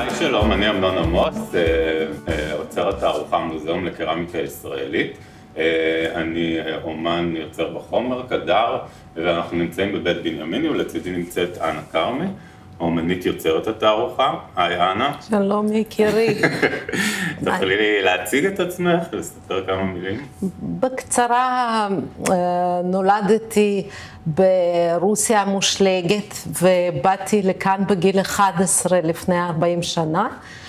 היי שלום, אני אמנון עמוס, עוצר התערוכה המוזיאום לקרמיקה ישראלית. אני אומן יוצר בחומר, קדר, ואנחנו נמצאים בבית בנימיני, ולצידי נמצאת אנה כרמי, האומנית יוצרת התערוכה. היי אנה. שלום יקירי. תוכלי לי להציג את עצמך ולספר כמה מילים? בקצרה, נולדתי ברוסיה המושלגת ובאתי לכאן בגיל 11 לפני 40 שנה.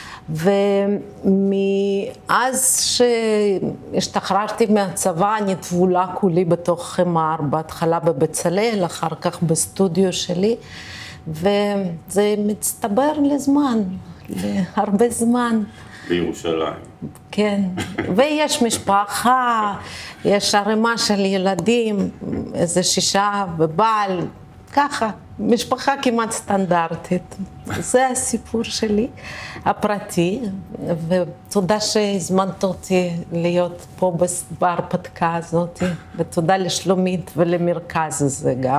ומאז שהשתחררתי מהצבא אני טבולה כולי בתוך חמר, בהתחלה בבצלאל, אחר כך בסטודיו שלי, וזה מצטבר לזמן, להרבה זמן. בירושלים. כן, ויש משפחה, יש ערימה של ילדים, איזה 6 ובעל, ככה, משפחה כמעט סטנדרטית. זה הסיפור שלי, הפרטי, ותודה שהזמנת אותי להיות פה בהרפתקה הזאת, ותודה לשלומית ולמרכז הזה גם,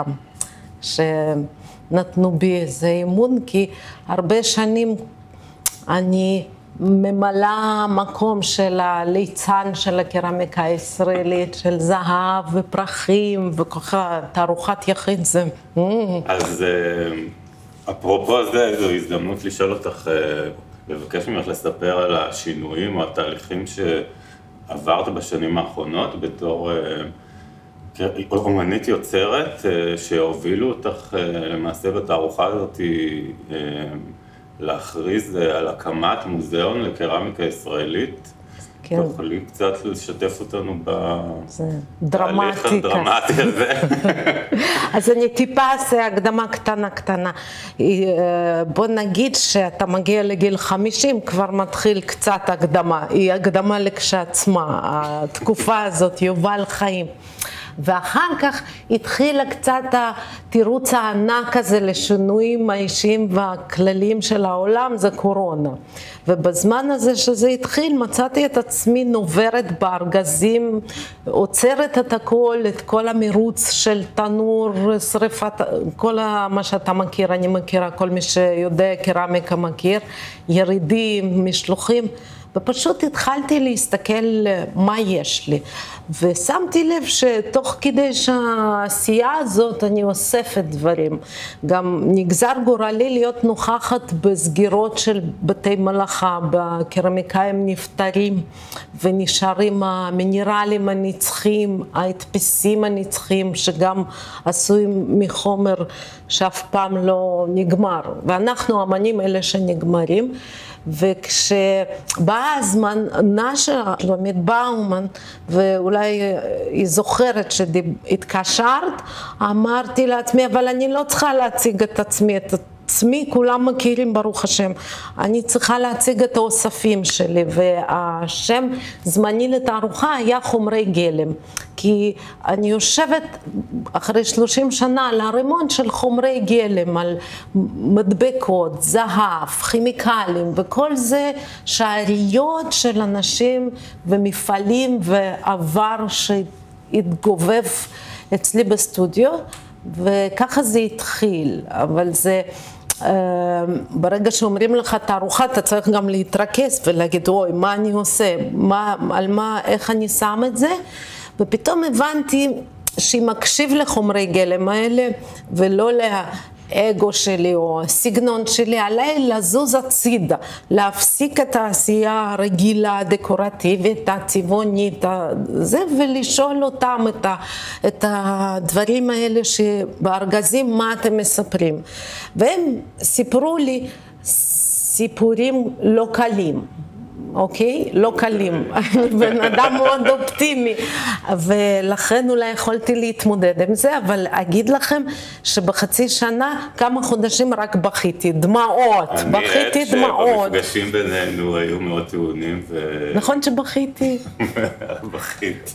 שנתנו בי איזה אמון, כי הרבה שנים אני ממלא מקום של הליצן של הקרמיקה הישראלית, של זהב ופרחים וככה תערוכת יחיד זה. אז אפרופו זה, זו הזדמנות לשאול אותך, לבקש ממך לספר על השינויים או התהליכים שעברת בשנים האחרונות בתור אומנית יוצרת, שהובילו אותך למעשה בתערוכה הזאת להכריז על הקמת מוזיאון לקרמיקה ישראלית. כן. תוכלי קצת לשתף אותנו בתהליך הדרמטי הזה. אז אני טיפה אעשה הקדמה קטנה. בוא נגיד שאתה מגיע לגיל 50, כבר מתחיל קצת הקדמה. היא הקדמה לכשעצמה, התקופה הזאת, יובל חיים. ואחר כך התחילה קצת התירוץ הענק הזה לשינויים האישיים והכלליים של העולם, זה קורונה. ובזמן הזה שזה התחיל, מצאתי את עצמי נוברת בארגזים, עוצרת את הכל, את כל המרוץ של תנור, שריפת, כל מה שאתה מכיר, אני מכירה, כל מי שיודע קרמיקה מכיר, ירידים, משלוחים. ופשוט התחלתי להסתכל מה יש לי, ושמתי לב שתוך כדי שהעשייה הזאת אני אוספת דברים. גם נגזר גורלי להיות נוכחת בסגירות של בתי מלאכה, בקרמיקאים נפטרים ונשארים המינרלים הנצחיים, ההדפסים הנצחיים שגם עשויים מחומר שאף פעם לא נגמר, ואנחנו אמנים אלה שנגמרים. וכשבא הזמן, נשה שלומית באומן, ואולי היא זוכרת שהתקשרת, אמרתי לעצמי, אבל אני לא צריכה להציג את עצמי, כולם מכירים ברוך השם, אני צריכה להציג את האוספים שלי, והשם זמני לתערוכה היה חומרי גלם, כי אני יושבת אחרי 30 שנה על הרימון של חומרי גלם, על מדבקות, זהב, כימיקלים, וכל זה שעריות של אנשים ומפעלים ועבר שהתגובב אצלי בסטודיו, וככה זה התחיל. אבל זה, ברגע שאומרים לך תערוכה, אתה צריך גם להתרכז ולהגיד, אוי, מה אני עושה? איך אני שם את זה? ופתאום הבנתי שהיא מקשיב לחומרי גלם האלה, ולא לאגו שלי או הסגנון שלי, עליי לזוז הצידה, להפסיק את העשייה הרגילה, הדקורטיבית, הצבעונית, ולשאול אותם את הדברים האלה שבארגזים, מה אתם מספרים. והם סיפרו לי סיפורים לא קלים. אוקיי? לא קלים. אני בן אדם מאוד אופטימי, ולכן אולי יכולתי להתמודד עם זה, אבל אגיד לכם שבחצי שנה, כמה חודשים רק בכיתי, דמעות, בכיתי דמעות. אני עד שבמפגשים בינינו היו מאוד טעונים נכון שבכיתי? בכית.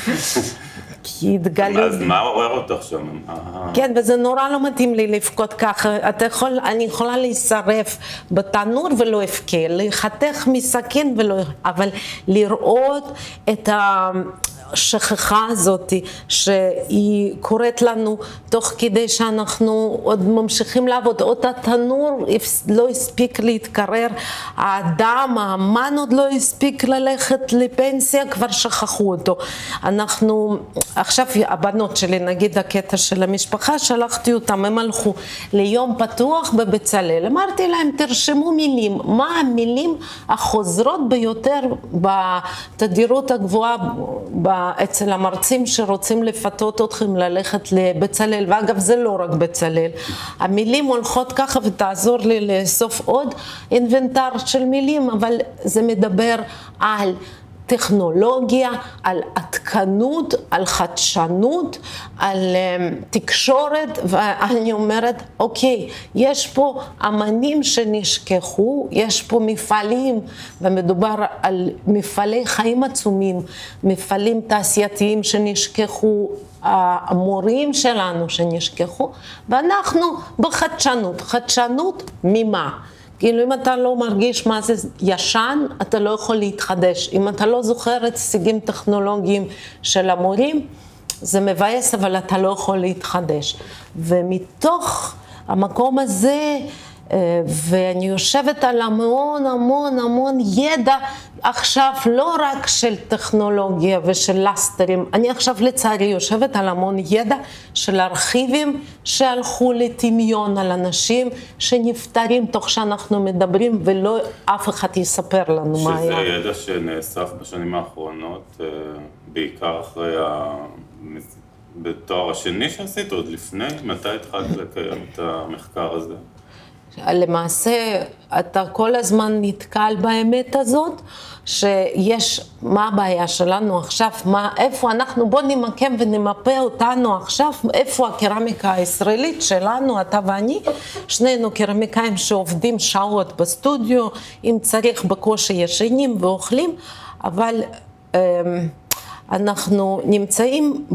כי התגלו... אז מה עורר אותך שם? כן, וזה נורא לא מתאים לי לבכות ככה. אני יכולה להישרף בתנור ולא אבכה, להיחתך מסכין ולא... אבל לראות את השכחה הזאת שהיא קורית לנו תוך כדי שאנחנו עוד ממשיכים לעבוד, עוד התנור לא הספיק להתקרר, האדם, האמן עוד לא הספיק ללכת לפנסיה, כבר שכחו אותו. אנחנו, עכשיו הבנות שלי, נגיד הקטע של המשפחה, שלחתי אותם, הם הלכו ליום פתוח בבצלאל, אמרתי להם תרשמו מילים, מה המילים החוזרות ביותר בתדירות הגבוהה אצל המרצים שרוצים לפתות אתכם ללכת לבצלאל, ואגב זה לא רק בצלאל, המילים הולכות ככה ותעזור לי לאסוף עוד אינבנטר של מילים, אבל זה מדבר על טכנולוגיה, על עדכנות, על חדשנות, על תקשורת, ואני אומרת, אוקיי, יש פה אמנים שנשכחו, יש פה מפעלים, ומדובר על מפעלי חיים עצומים, מפעלים תעשייתיים שנשכחו, המורים שלנו שנשכחו, ואנחנו בחדשנות, חדשנות ממה? כאילו אם אתה לא מרגיש מה זה ישן, אתה לא יכול להתחדש. אם אתה לא זוכר את הישגים טכנולוגיים של המורים, זה מבאס, אבל אתה לא יכול להתחדש. ומתוך המקום הזה, ואני יושבת על המון המון המון ידע, עכשיו לא רק של טכנולוגיה ושל לסטרים, אני עכשיו לצערי יושבת על המון ידע של ארכיבים שהלכו לטמיון, על אנשים שנפטרים תוך שאנחנו מדברים ולא אף אחד יספר לנו מה היה. שזה ידע שנאסף בשנים האחרונות, בעיקר אחרי בתואר השני שעשית, עוד לפני, מתי התחלת לקיים את המחקר הזה? למעשה, אתה כל הזמן נתקל באמת הזאת, שיש, מה הבעיה שלנו עכשיו, איפה אנחנו, בוא נמקם ונמפה אותנו עכשיו, איפה הקרמיקה הישראלית שלנו, אתה ואני, שנינו קרמיקאים שעובדים שעות בסטודיו, אם צריך בקושי ישנים ואוכלים, אבל אנחנו נמצאים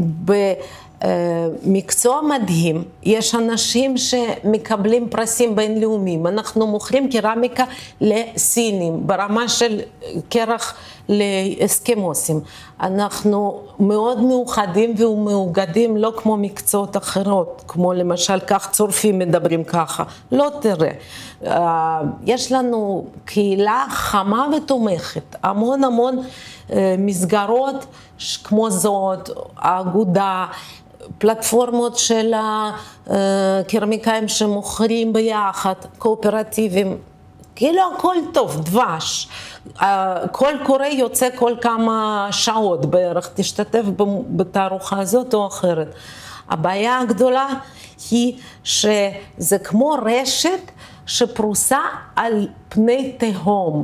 מקצוע מדהים, יש אנשים שמקבלים פרסים בינלאומיים, אנחנו מוכרים קרמיקה לסינים ברמה של קרח לאסקימוסים, אנחנו מאוד מאוחדים ומאוגדים, לא כמו מקצועות אחרות, כמו למשל כך צורפים מדברים ככה, לא תראה, יש לנו קהילה חמה ותומכת, המון המון מסגרות כמו זאת, האגודה, פלטפורמות של הקרמיקאים שמוכרים ביחד, קואופרטיבים, כאילו הכל טוב, דבש. כל קורא יוצא כל כמה שעות בערך, תשתתף בתערוכה הזאת או אחרת. הבעיה הגדולה היא שזה כמו רשת שפרוסה על פני תהום,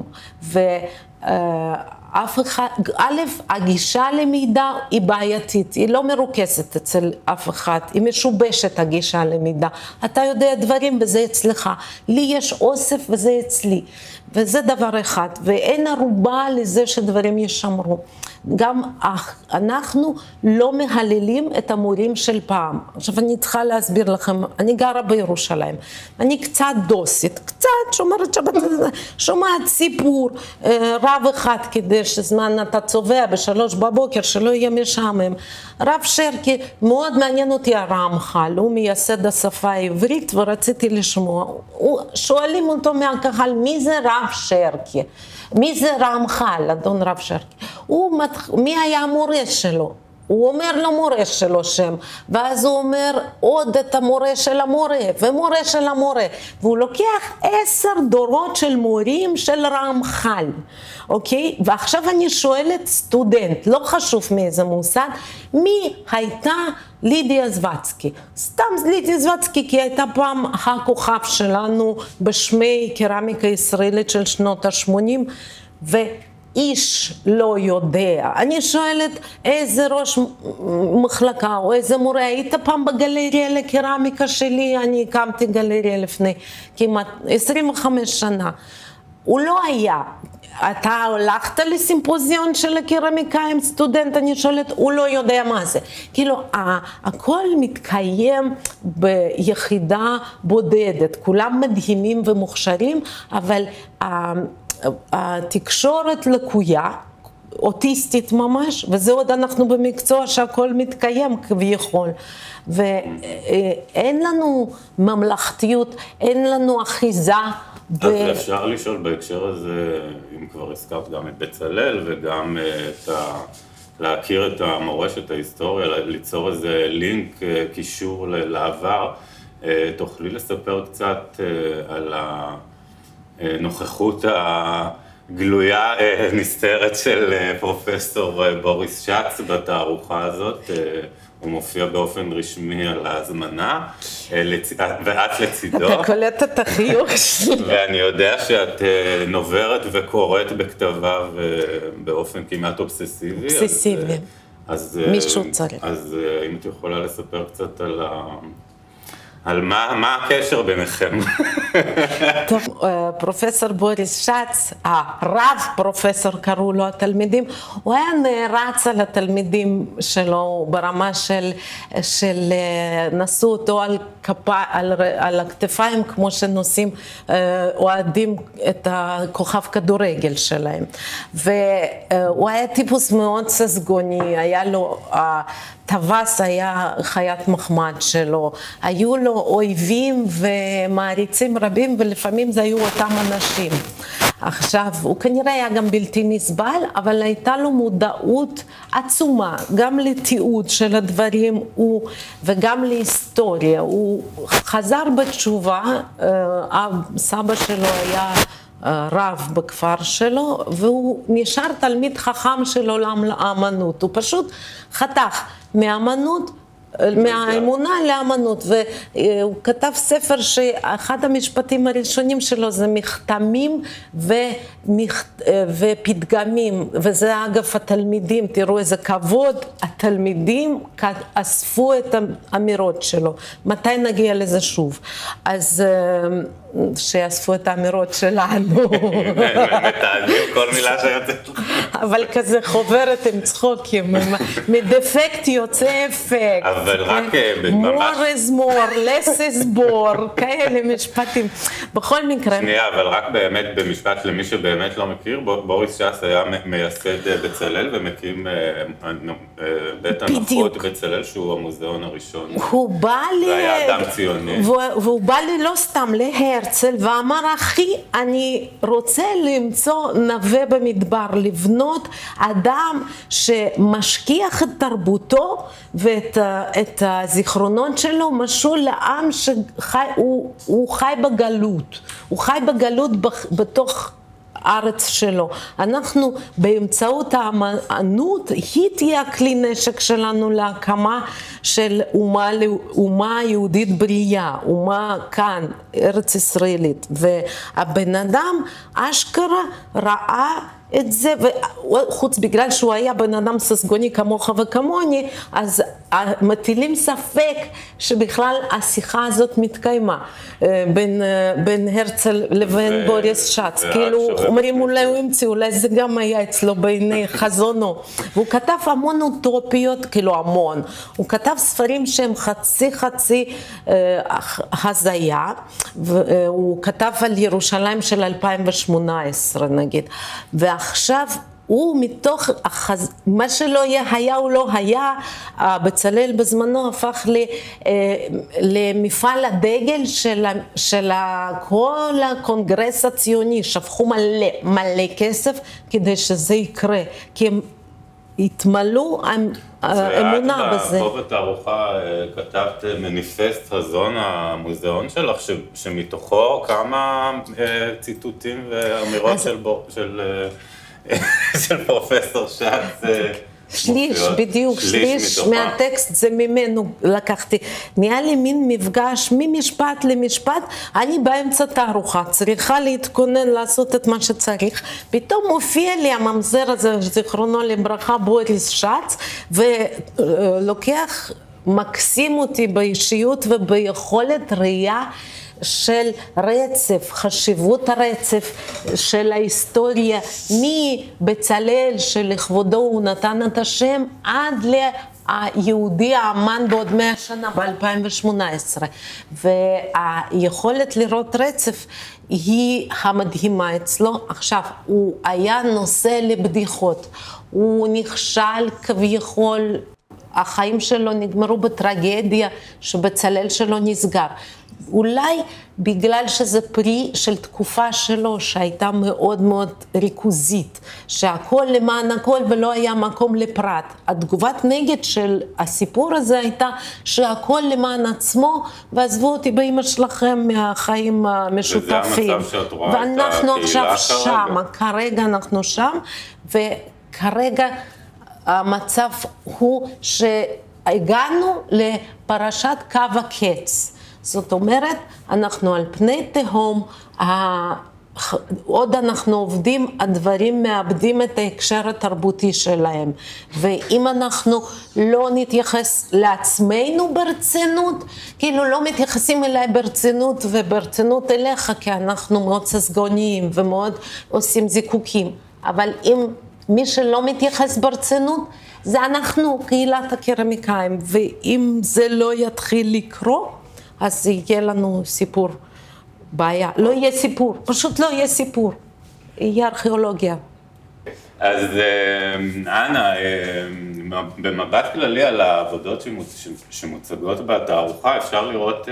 אף אחד, א', הגישה למידע היא בעייתית, היא לא מרוכזת אצל אף אחד, היא משובשת הגישה למידע. אתה יודע דברים וזה אצלך, לי יש אוסף וזה אצלי, וזה דבר אחד, ואין ערובה לזה שדברים ישמרו. גם אנחנו לא מהללים את המורים של פעם. עכשיו אני צריכה להסביר לכם, אני גרה בירושלים, אני קצת דוסית, קצת שומרת שבת, שומעת סיפור, רב אחד כדי שזמן אתה צובע ב3 בבוקר, שלא יהיה משעמם. רב שרקי, מאוד מעניין אותי הרמח"ל, הוא מייסד השפה העברית ורציתי לשמוע. שואלים אותו מהקהל, מי זה רב שרקי? מי זה רמח"ל, אדון רב שרקי? מי היה המורה שלו? הוא אומר לו מורה שלו שם, ואז הוא אומר עוד את המורה של המורה, ומורה של המורה, והוא לוקח 10 דורות של מורים של רמח"ל, אוקיי? ועכשיו אני שואלת סטודנט, לא חשוב מאיזה מוסד, מי הייתה לידיה זווצקי? סתם לידיה זווצקי, כי הייתה פעם הכוכב שלנו בשמי קרמיקה ישראלית של שנות ה-80, איש לא יודע. אני שואלת איזה ראש מחלקה או איזה מורה, היית פעם בגלריה לקרמיקה שלי, אני הקמתי גלריה לפני כמעט 25 שנה. הוא לא היה. אתה הולכת לסימפוזיון של הקרמיקאים, סטודנט, אני שואלת, הוא לא יודע מה זה. כאילו, הכל מתקיים ביחידה בודדת, כולם מדהימים ומוכשרים, אבל התקשורת לקויה, אוטיסטית ממש, וזה עוד אנחנו במקצוע שהכל מתקיים כביכול. ואין לנו ממלכתיות, אין לנו אחיזה. אז אפשר לשאול בהקשר הזה, אם כבר הזכרת גם את בצלאל וגם להכיר את המורשת, ההיסטוריה, ליצור איזה לינק, קישור לעבר, תוכלי לספר קצת על הנוכחות הגלויה נסתרת של פרופסור בוריס שץ בתערוכה הזאת? הוא מופיע באופן רשמי על ההזמנה, ואת לצידו. אתה קולט את החיוך שלי. ואני יודע שאת נוברת וקוראת בכתביו באופן כמעט אובססיבי. אובססיבי. מישהו צריך. אז אם את יכולה לספר קצת על מה הקשר ביניכם? טוב, פרופסור בוריס שץ, הרב פרופסור קראו לו התלמידים, הוא היה נערץ על התלמידים שלו ברמה של נשאו אותו על הכתפיים כמו שנושאים אוהדים את הכוכב כדורגל שלהם. והוא היה טיפוס מאוד ססגוני, היה לו טווס היה חיית מחמד שלו, היו לו אויבים ומעריצים רבים ולפעמים זה היו אותם אנשים. עכשיו, הוא כנראה היה גם בלתי נסבל, אבל הייתה לו מודעות עצומה, גם לתיעוד של הדברים וגם להיסטוריה. הוא חזר בתשובה, סבא שלו היה רב בכפר שלו, והוא נשאר תלמיד חכם של עולם האמנות. הוא פשוט חתך מהאמנות, מהאמונה לאמנות, והוא כתב ספר שאחד המשפטים הראשונים שלו זה מכתמים ופתגמים, וזה אגב התלמידים, תראו איזה כבוד, התלמידים אספו את האמירות שלו. מתי נגיע לזה שוב? אז שאספו את האמירות שלנו. מתעדים כל מילה שיוצאת לך. אבל כזה חוברת עם צחוקים, מדפקט יוצא אפקט. אבל רק more is more, less is more, כאלה משפטים. בכל מקרה. שנייה, אבל רק באמת במשפט למי שבאמת לא מכיר, בוריס שץ היה מייסד בצלאל ומקים בית הנחות בצלאל, שהוא המוזיאון הראשון. הוא בא לי... והיה אדם ציוני. והוא בא לי לא סתם להרצל ואמר, אחי, אני רוצה למצוא נווה במדבר, לבנות אדם שמשכיח את תרבותו ואת הזיכרונות שלו, משהו לעם שהוא חי בגלות. הוא חי בגלות בתוך הארץ שלו. אנחנו באמצעות האמנות, היא תהיה הכלי נשק שלנו להקמה של אומה יהודית בריאה, אומה כאן, ארץ ישראלית. והבן אדם אשכרה ראה את זה, וחוץ בגלל שהוא היה בן אדם ססגוני כמוך וכמוני, אז מטילים ספק שבכלל השיחה הזאת מתקיימה בין הרצל לבין בוריס שץ. כאילו אומרים אולי הוא המציא, אולי זה גם היה אצלו בעיני חזונו. והוא כתב המון אוטופיות, כאילו המון. הוא כתב ספרים שהם חצי הזיה, הוא כתב על ירושלים של 2018 נגיד. ועכשיו הוא מתוך מה שלא היה הוא לא היה, בצלאל בזמנו הפך למפעל הדגל של כל הקונגרס הציוני, שפכו מלא כסף כדי שזה יקרה, כי הם התמלאו אמונה בזה. פה בתערוכה כתבת מניפסט חזון המוזיאון שלך, שמתוכו כמה ציטוטים ואמירות של פרופסור שץ. שליש, בדיוק, שליש מהטקסט זה ממנו לקחתי. נהיה לי מין מפגש ממשפט למשפט, אני באמצע תערוכה, צריכה להתכונן לעשות את מה שצריך. פתאום מופיע לי הממזר הזה, זיכרונו לברכה, בוריס שץ, ולוקח, מקסים אותי באישיות וביכולת ראייה של רצף, חשיבות הרצף של ההיסטוריה, מבצלאל שלכבודו הוא נתן את השם, עד היהודי האמן בעוד 100 שנה ב-2018. והיכולת לראות רצף היא המדהימה אצלו. עכשיו, הוא היה נושא לבדיחות, הוא נכשל כביכול, החיים שלו נגמרו בטרגדיה שבצלאל שלו נסגר. אולי בגלל שזה פרי של תקופה שלו שהייתה מאוד מאוד ריכוזית, שהכל למען הכל ולא היה מקום לפרט. התגובת נגד של הסיפור הזה הייתה שהכל למען עצמו, ועזבו אותי באמא שלכם מהחיים המשותפים. וזה המצב שאת רואה את ואנחנו עכשיו הקהילה שם, כרגע אנחנו שם, וכרגע המצב הוא שהגענו לפרשת קו הקץ. זאת אומרת, אנחנו על פני תהום, עוד אנחנו עובדים, הדברים מאבדים את ההקשר התרבותי שלהם. ואם אנחנו לא נתייחס לעצמנו ברצינות, כאילו לא מתייחסים אליי ברצינות וברצינות אליך, כי אנחנו מאוד ססגוניים ומאוד עושים זיקוקים. אבל אם מי שלא מתייחס ברצינות, זה אנחנו, קהילת הקרמיקאים, ואם זה לא יתחיל לקרות, אז יהיה לנו סיפור, בעיה. לא יהיה סיפור, פשוט לא יהיה סיפור. יהיה ארכיאולוגיה. אז אנה, במבט כללי על העבודות שמוצגות בתערוכה, אפשר לראות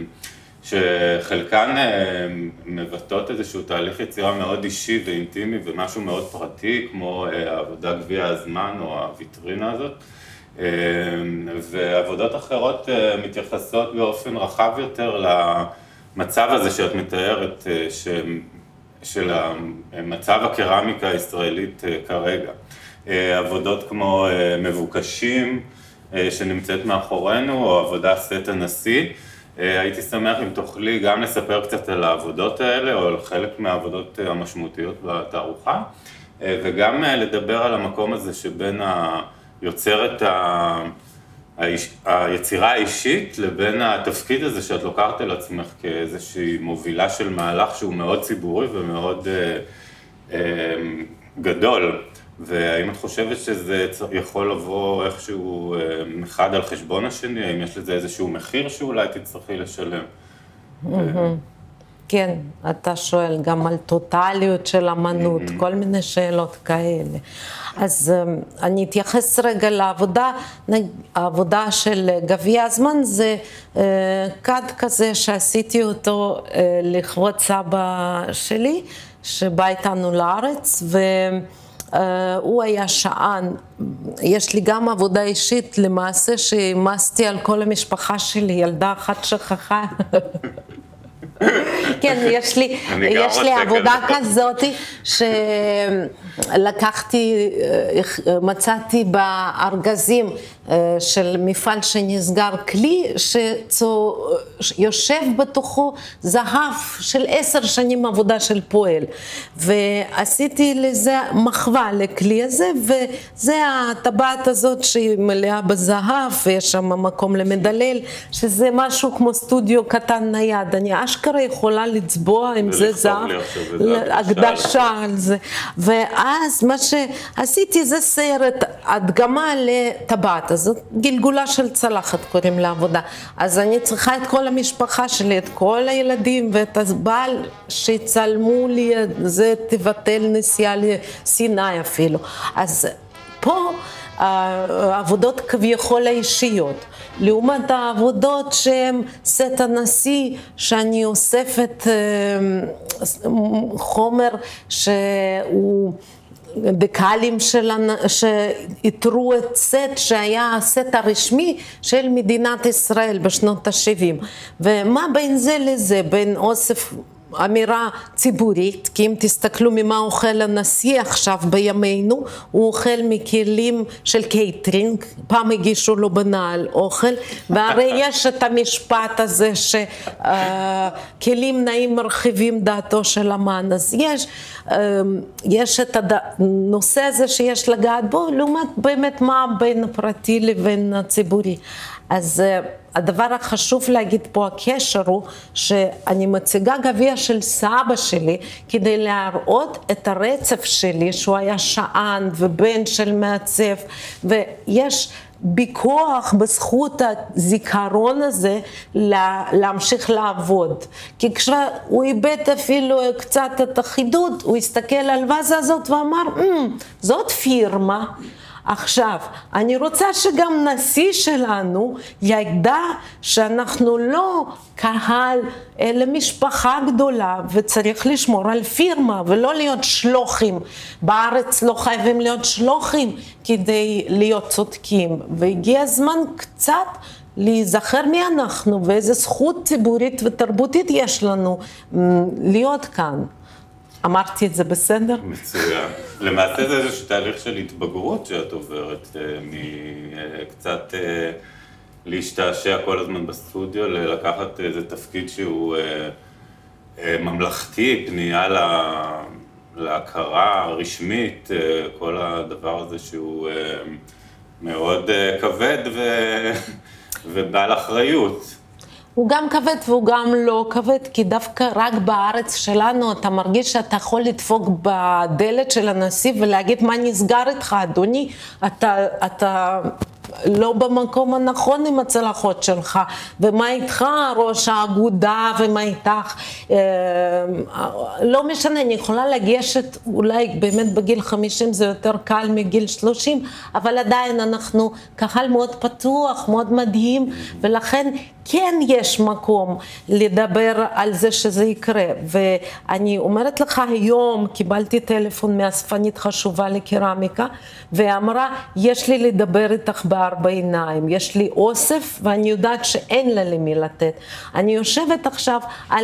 שחלקן מבטאות איזשהו תהליך יצירה מאוד אישי ואינטימי ומשהו מאוד פרטי, כמו העבודה גביע הזמן או הוויטרינה הזאת. ועבודות אחרות מתייחסות באופן רחב יותר למצב הזה שאת מתארת, של מצב הקרמיקה הישראלית כרגע. עבודות כמו מבוקשים שנמצאת מאחורינו, או עבודה סט הנשיא. הייתי שמח אם תוכלי גם לספר קצת על העבודות האלה, או על חלק מהעבודות המשמעותיות בתערוכה, וגם לדבר על המקום הזה שבין יוצרת היצירה האישית לבין התפקיד הזה שאת לוקחת על עצמך כאיזושהי מובילה של מהלך שהוא מאוד ציבורי ומאוד גדול. והאם את חושבת שזה יכול לבוא איכשהו אחד על חשבון השני? האם יש לזה איזשהו מחיר שאולי תצטרכי לשלם? כן, אתה שואל גם על טוטליות של אמנות, כל מיני שאלות כאלה. אז אני אתייחס רגע לעבודה, העבודה של גביע הזמן זה קאד כזה שעשיתי אותו לכבוד סבא שלי, שבא איתנו לארץ, הוא היה שען. יש לי גם עבודה אישית למעשה שהמסתי על כל המשפחה שלי, ילדה אחת שכחה. כן, יש לי עבודה כזאת שלקחתי, מצאתי בארגזים של מפעל שנסגר כלי שיושב בתוכו זהב של 10 שנים עבודה של פועל, ועשיתי לזה מחווה לכלי הזה, וזה הטבעת הזאת שהיא מלאה בזהב ויש שם מקום למדלל, שזה משהו כמו סטודיו קטן נייד. אני אשכרה יכולה לצבוע עם זה זהב, הקדשה על זה. ואז מה שעשיתי זה סרט הדגמה לטבעת, זאת גלגולה של צלחת קוראים לעבודה. אז אני צריכה את כל המשפחה שלי, את כל הילדים ואת הבעל שיצלמו לי, זה תבטל נסיעה לסיני אפילו. אז פה העבודות כביכול האישיות. לעומת העבודות שהן סט הנשיא, שאני אוספת חומר שהוא דקלים שהתרו את סט שהיה הסט הרשמי של מדינת ישראל בשנות ה-70. ומה בין זה לזה? בין אוסף אמירה ציבורית, כי אם תסתכלו ממה אוכל הנשיא עכשיו בימינו, הוא אוכל מכלים של קייטרינג, פעם הגישו לו בנעל אוכל, והרי יש את המשפט הזה שכלים נעים מרחיבים דעתו של אמן, אז יש את הנושא הזה שיש לגעת בו, לעומת באמת מה בין הפרטי לבין הציבורי. אז הדבר החשוב להגיד פה, הקשר הוא שאני מציגה גביע של סבא שלי כדי להראות את הרצף שלי, שהוא היה שען ובן של מעצב, ויש בכוח, בזכות הזיכרון הזה, להמשיך לעבוד. כי כשהוא איבד אפילו קצת את החידוד, הוא הסתכל על ואזה הזאת ואמר, זאת פירמה. עכשיו, אני רוצה שגם נשיא שלנו ידע שאנחנו לא קהל, אלא משפחה גדולה, וצריך לשמור על פירמה, ולא להיות שלוחים. בארץ לא חייבים להיות שלוחים כדי להיות צודקים, והגיע הזמן קצת להיזכר מי אנחנו, ואיזו זכות ציבורית ותרבותית יש לנו להיות כאן. אמרתי את זה בסדר? מצוין. למעשה זה איזשהו תהליך של התבגרות שאת עוברת, מקצת להשתעשע כל הזמן בסטודיו, לקחת איזה תפקיד שהוא ממלכתי, פנייה להכרה רשמית, כל הדבר הזה שהוא מאוד כבד ובעל אחריות. הוא גם כבד והוא גם לא כבד, כי דווקא רק בארץ שלנו אתה מרגיש שאתה יכול לדפוק בדלת של הנשיא ולהגיד מה נסגר איתך, אדוני, אתה לא במקום הנכון עם הצלחות שלך, ומה איתך ראש האגודה ומה איתך, לא משנה, אני יכולה לגשת אולי באמת בגיל 50 זה יותר קל מגיל 30, אבל עדיין אנחנו קהל מאוד פתוח, מאוד מדהים, ולכן כן יש מקום לדבר על זה שזה יקרה. ואני אומרת לך, היום קיבלתי טלפון מאספנית חשובה לקרמיקה, ואמרה, יש לי לדבר איתך בארבע עיניים, יש לי אוסף ואני יודעת שאין לה למי לתת. אני יושבת עכשיו על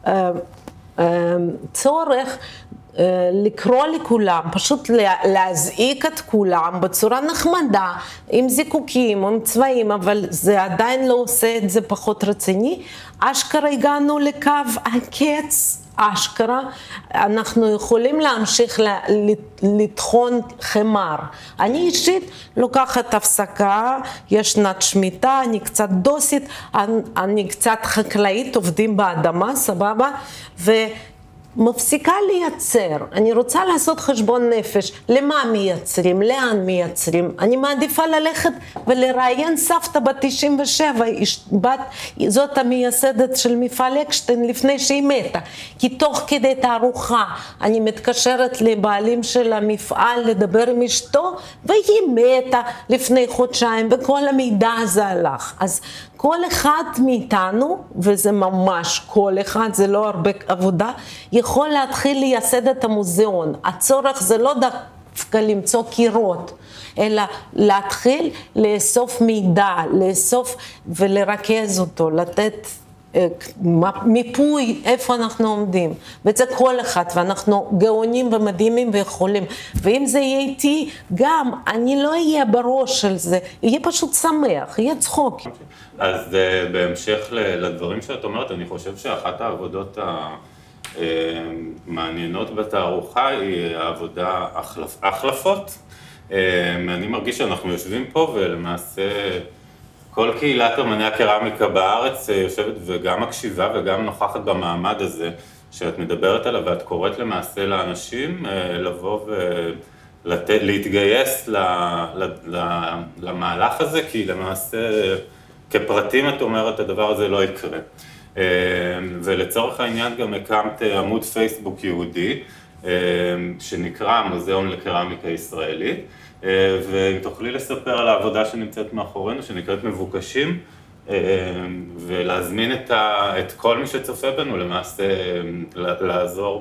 צורך לקרוא לכולם, פשוט להזעיק את כולם בצורה נחמדה, עם זיקוקים, עם צבעים, אבל זה עדיין לא עושה את זה פחות רציני. אשכרה הגענו לקו הקץ, אשכרה, אנחנו יכולים להמשיך לטחון חמר. אני אישית לוקחת הפסקה, יש שנת שמיטה, אני קצת דוסית, אני קצת חקלאית, עובדים באדמה, סבבה, מפסיקה לייצר, אני רוצה לעשות חשבון נפש, למה מייצרים, לאן מייצרים, אני מעדיפה ללכת ולראיין סבתא בת 97, זאת המייסדת של מפעל אקשטיין לפני שהיא מתה, כי תוך כדי תערוכה אני מתקשרת לבעלים של המפעל לדבר עם אשתו, והיא מתה לפני חודשיים, וכל המידע הזה הלך. אז כל אחד מאיתנו, וזה ממש כל אחד, זה לא הרבה עבודה, יכול להתחיל לייסד את המוזיאון. הצורך זה לא דווקא למצוא קירות, אלא להתחיל לאסוף מידע, לאסוף ולרכז אותו, לתת מיפוי איפה אנחנו עומדים. וזה כל אחד, ואנחנו גאונים ומדהימים ויכולים. ואם זה יהיה איתי, גם אני לא אהיה בראש של זה, יהיה פשוט שמח, יהיה צחוק. אז בהמשך לדברים שאת אומרת, אני חושב שאחת העבודות המעניינות בתערוכה היא העבודה החלפות. אני מרגיש שאנחנו יושבים פה ולמעשה כל קהילת אמני הקרמיקה בארץ יושבת וגם מקשיבה וגם נוכחת במעמד הזה שאת מדברת עליו, ואת קוראת למעשה לאנשים לבוא ולהתגייס למהלך הזה, כי למעשה כפרטים את אומרת הדבר הזה לא יקרה. ולצורך העניין גם הקמת עמוד פייסבוק יהודי שנקרא המוזיאון לקרמיקה ישראלית, ואם תוכלי לספר על העבודה שנמצאת מאחורינו, שנקראת מבוקשים, ולהזמין את כל מי שצופה בנו למעשה לעזור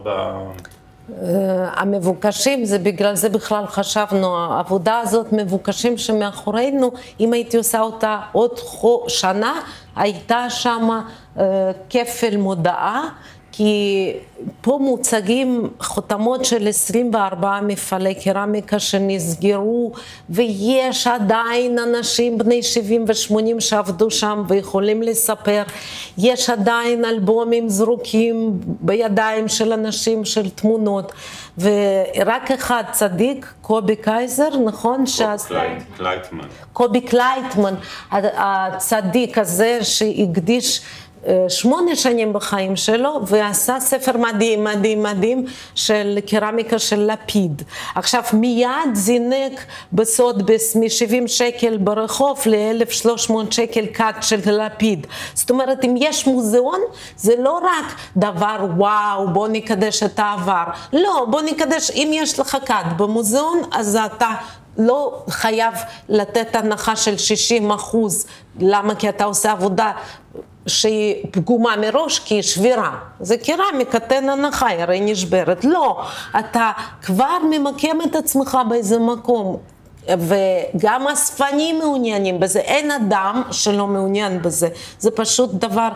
המבוקשים, זה בגלל זה בכלל חשבנו, העבודה הזאת מבוקשים שמאחורינו, אם הייתי עושה אותה עוד שנה, הייתה שם כפל מודעה, כי פה מוצגים חותמות של 24 מפעלי קרמיקה שנסגרו, ויש עדיין אנשים בני 70 ו-80 שעבדו שם ויכולים לספר. יש עדיין אלבומים זרוקים בידיים של אנשים, של תמונות, ורק אחד צדיק, קובי קייזר, נכון? קלייטמן. קובי קלייטמן, הצדיק הזה שהקדיש 8 שנים בחיים שלו, ועשה ספר מדהים, מדהים, מדהים של קרמיקה של לפיד. עכשיו מיד זינק בסוד מ-70 שקל ברחוב ל-1,300 שקל קאט של לפיד. זאת אומרת, אם יש מוזיאון, זה לא רק דבר וואו, בוא נקדש את העבר. לא, בוא נקדש, אם יש לך קאט במוזיאון, אז אתה לא חייב לתת הנחה של 60%. למה? כי אתה עושה עבודה שהיא פגומה מראש, כי היא שבירה. זה קרמיקה, תן הנחה, הרי נשברת. לא, אתה כבר ממקם את עצמך באיזה מקום, וגם הספנים מעוניינים בזה, אין אדם שלא מעוניין בזה. זה פשוט דבר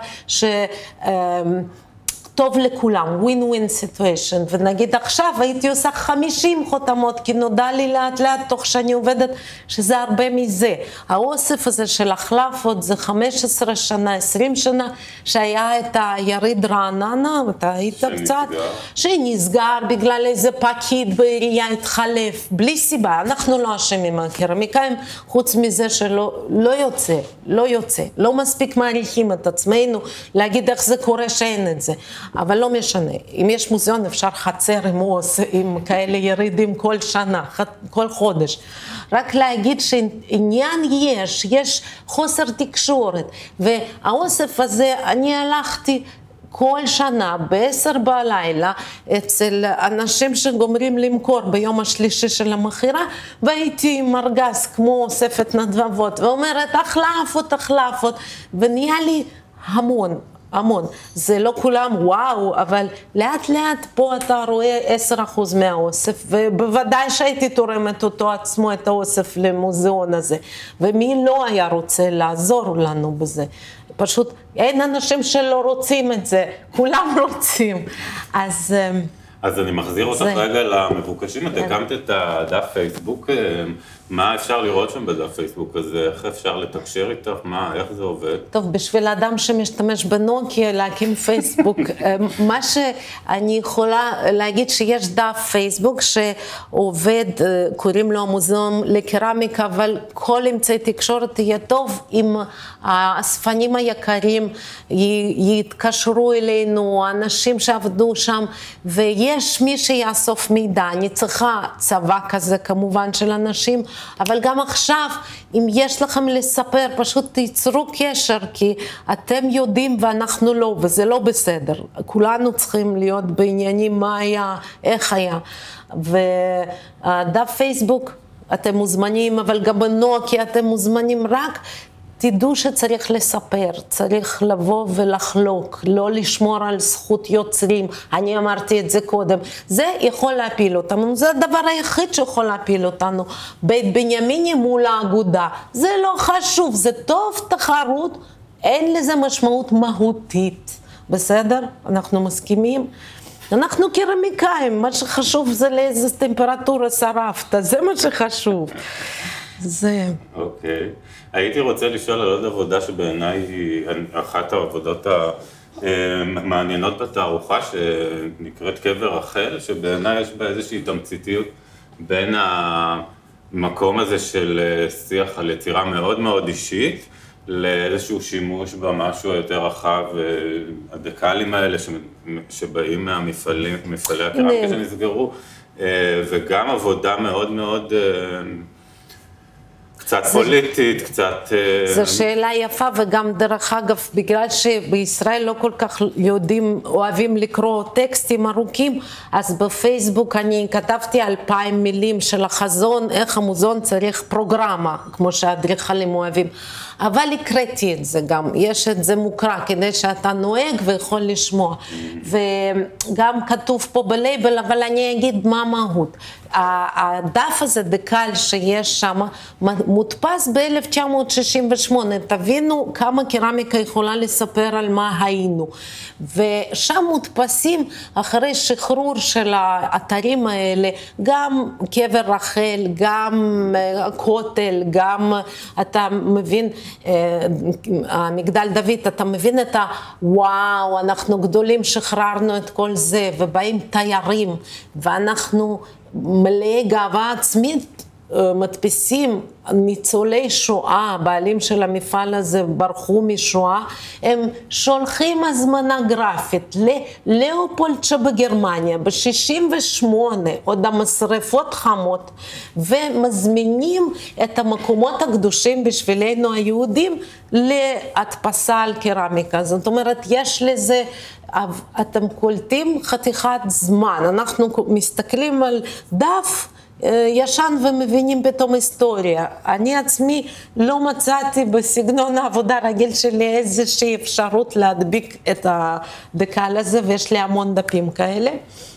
טוב לכולם, win-win situation. ונגיד עכשיו הייתי עושה 50 חותמות, כי נודע לי לאט לאט תוך שאני עובדת שזה הרבה מזה. האוסף הזה של החלפות זה 15 שנה, 20 שנה, שהיה את היריד רעננה, אתה היית קצת, שנסגר בגלל איזה פקיד בעירייה התחלף, בלי סיבה. אנחנו לא אשמים הקרמיקאים, חוץ מזה שלא יוצא, לא מספיק מעריכים את עצמנו, להגיד איך זה קורה שאין את זה. אבל לא משנה, אם יש מוזיאון אפשר חצר עם כאלה ירידים כל שנה, כל חודש. רק להגיד שעניין יש חוסר תקשורת, והאוסף הזה אני הלכתי כל שנה ב-10 בלילה אצל אנשים שגומרים למכור ביום השלישי של המחירה, והייתי עם ארגז כמו אוספת נדבות ואומרת החלפות, ונהיה לי המון. זה לא כולם וואו, אבל לאט לאט פה אתה רואה 10% מהאוסף, ובוודאי שהייתי תורמת אותו עצמו את האוסף למוזיאון הזה, ומי לא היה רוצה לעזור לנו בזה. פשוט אין אנשים שלא רוצים את זה, כולם רוצים. אז אני מחזיר אותך רגע למבוקשים, את הקמת את הדף פייסבוק, מה אפשר לראות שם בדף פייסבוק הזה, איך אפשר לתקשר איתך, איך זה עובד? טוב, בשביל אדם שמשתמש בנוקיה להקים פייסבוק, מה שאני יכולה להגיד שיש דף פייסבוק שעובד, קוראים לו מוזיאון לקרמיקה, אבל כל אמצעי תקשורת יהיה טוב אם האספנים היקרים יתקשרו אלינו, אנשים שעבדו שם, ויש מי שיאסוף מידע. אני צריכה צבא כזה כמובן של אנשים, אבל גם עכשיו, אם יש לכם לספר, פשוט תיצרו קשר, כי אתם יודעים ואנחנו לא, וזה לא בסדר. כולנו צריכים להיות בעניינים מה היה, איך היה. ודף פייסבוק, אתם מוזמנים, אבל גם בנוקיה אתם מוזמנים, רק תדעו שצריך לספר, צריך לבוא ולחלוק, לא לשמור על זכות יוצרים. אני אמרתי את זה קודם. זה יכול להפיל אותנו, זה הדבר היחיד שיכול להפיל אותנו. בית בנימיני מול האגודה, זה לא חשוב, זה טוב תחרות, אין לזה משמעות מהותית. בסדר? אנחנו מסכימים? אנחנו קרמיקאים, מה שחשוב זה לאיזה טמפרטורה שרפת, זה מה שחשוב. זה... אוקיי. הייתי רוצה לשאול על עוד עבודה שבעיניי היא אחת העבודות המעניינות בתערוכה, שנקראת קבר רחל, שבעיניי יש בה איזושהי תמציתיות בין המקום הזה של שיח על יצירה מאוד מאוד אישית, לאיזשהו שימוש במשהו היותר רחב, הדקלים האלה שבאים מפעלי הקרמיקה שנסגרו, וגם עבודה מאוד מאוד קצת פוליטית, קצת... זו שאלה יפה, וגם דרך אגב, בגלל שבישראל לא כל כך אוהבים לקרוא טקסטים ארוכים, אז בפייסבוק אני כתבתי 2,000 מילים של החזון, איך המוזיאון צריך פרוגרמה, כמו שהאדריכלים אוהבים. אבל הקראתי את זה גם, יש את זה מוקרא, כדי שאתה נוהג ויכול לשמוע. וגם כתוב פה בלייבל, אבל אני אגיד מה המהות. הדף הזה, דקל שיש שם, מודפס ב-1968. תבינו כמה קרמיקה יכולה לספר על מה היינו. ושם מודפסים, אחרי שחרור של האתרים האלה, גם קבר רחל, גם הכותל, גם, אתה מבין, מגדל דוד, אתה מבין את וואו, אנחנו גדולים, שחררנו את כל זה, ובאים תיירים, ואנחנו מלאי גאווה עצמית, מדפיסים ניצולי שואה, בעלים של המפעל הזה ברחו משואה, הם שולחים הזמנה גרפית ללאופולד שבגרמניה, ב-68, עוד המשרפות חמות, ומזמינים את המקומות הקדושים בשבילנו היהודים להדפסה על קרמיקה. זאת אומרת, יש לזה, אתם קולטים חתיכת זמן, אנחנו מסתכלים על דף, ישן ומבינים פתאום היסטוריה. אני עצמי לא מצאתי בסגנון העבודה רגיל שלי איזושהי אפשרות להדביק את הדקל הזה, ויש לי המון דפים כאלה.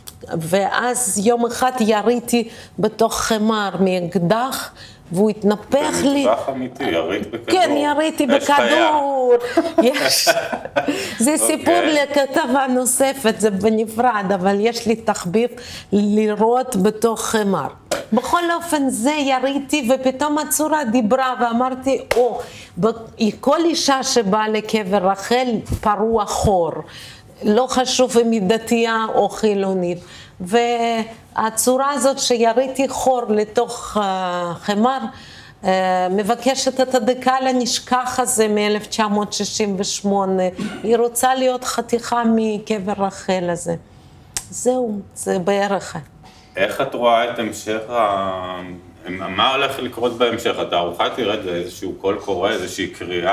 ואז יום אחד יריתי בתוך חמר מאקדח, והוא התנפח לי. במטווח אמיתי, ירית בכדור. כן, יריתי בכדור. יש. זה סיפור לכתבה נוספת, זה בנפרד, אבל יש לי תחביב לראות בתוך חמר. בכל אופן זה יריתי, ופתאום הצורה דיברה, ואמרתי, כל אישה שבאה לקבר רחל פרוע חור. לא חשוב אם היא דתייה או חילונית. והצורה הזאת שיריתי חור לתוך חמר, מבקשת את הדקל הנשכח הזה מ-1968. היא רוצה להיות חתיכה מקבר רחל הזה. זהו, זה בערך. איך את רואה את המשך מה הולך לקרות בהמשך? התערוכה תראה איזשהו קול קורא, איזושהי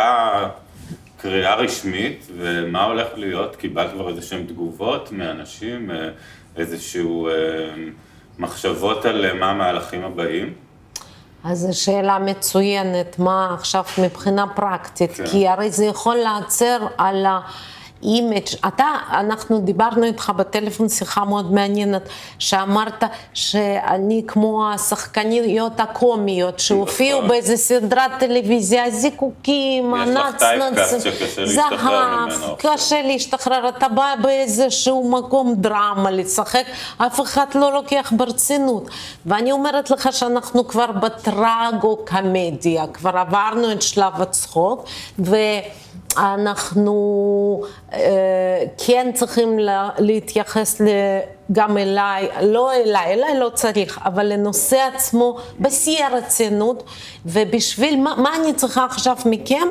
קריאה רשמית, ומה הולך להיות? קיבלת כבר איזשהם תגובות מאנשים, איזשהו מחשבות על מה המהלכים הבאים? אז זו שאלה מצוינת, מה עכשיו מבחינה פרקטית, כן. כי הרי זה יכול לעצר על אימג'. אנחנו דיברנו איתך בטלפון שיחה מאוד מעניינת, שאמרת שאני כמו השחקניות הקומיות שהופיעו באיזה סדרת טלוויזיה, זיקוקים, זהב, קשה להשתחרר, אתה בא באיזשהו מקום דרמה לשחק, אף אחד לא לוקח ברצינות. ואני אומרת לך שאנחנו כבר בטרגו קומדיה, כבר עברנו את שלב הצחוק, אנחנו כן צריכים להתייחס גם אליי, אליי לא צריך, אבל לנושא עצמו בשיא הרצינות, ובשביל מה אני צריכה עכשיו מכם?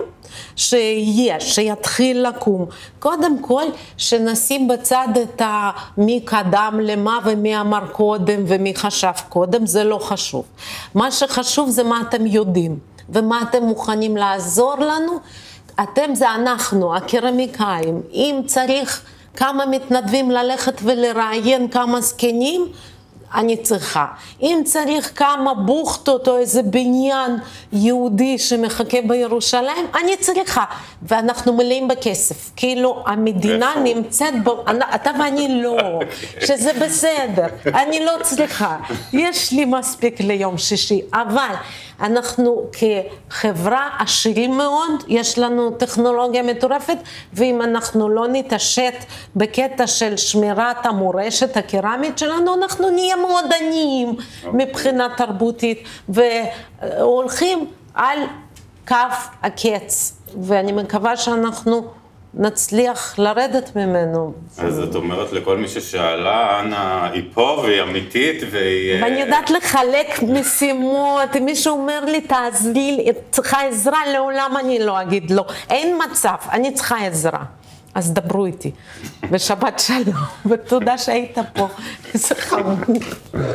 שיתחיל לקום. קודם כל, שנשים בצד את מי קדם למה ומי אמר קודם ומי חשב קודם, זה לא חשוב. מה שחשוב זה מה אתם יודעים, ומה אתם מוכנים לעזור לנו. אתם זה אנחנו, הקרמיקאים. אם צריך כמה מתנדבים ללכת ולראיין כמה זקנים, אני צריכה. אם צריך כמה בוכטות או איזה בניין יהודי שמחכה בירושלים, אני צריכה. ואנחנו מלאים בכסף. כאילו המדינה נמצאת, אתה ואני לא, שזה בסדר. אני לא צריכה. יש לי מספיק ליום שישי. אבל אנחנו כחברה עשירים מאוד, יש לנו טכנולוגיה מטורפת, ואם אנחנו לא נתעשת בקטע של שמירת המורשת הקרמית שלנו, אנחנו נהיה מאוד עניים מבחינה תרבותית, והולכים על קו הקץ, ואני מקווה שאנחנו נצליח לרדת ממנו. אז את אומרת לכל מי ששאלה, אנה היא פה והיא אמיתית והיא... ואני יודעת לחלק משימות, אם מישהו אומר לי, תעזרי לי, צריכה עזרה, לעולם אני לא אגיד לא. אין מצב, אני צריכה עזרה. אז דברו איתי. ושבת שלום, ותודה שהיית פה. איזה חמוד.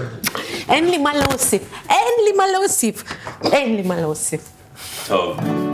אין לי מה להוסיף. אין לי מה להוסיף. טוב.